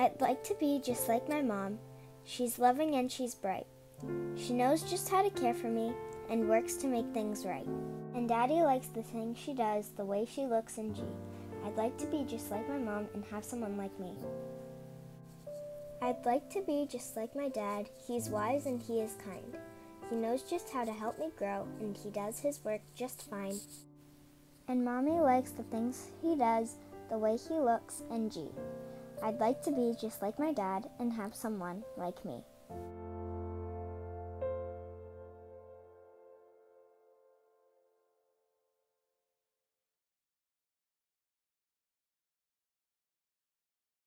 I'd like to be just like my mom. She's loving and she's bright. She knows just how to care for me and works to make things right. And Daddy likes the things she does, the way she looks and G. I'd like to be just like my mom and have someone like me. I'd like to be just like my dad. He's wise and he is kind. He knows just how to help me grow and he does his work just fine. And Mommy likes the things he does, the way he looks and G. I'd like to be just like my dad and have someone like me.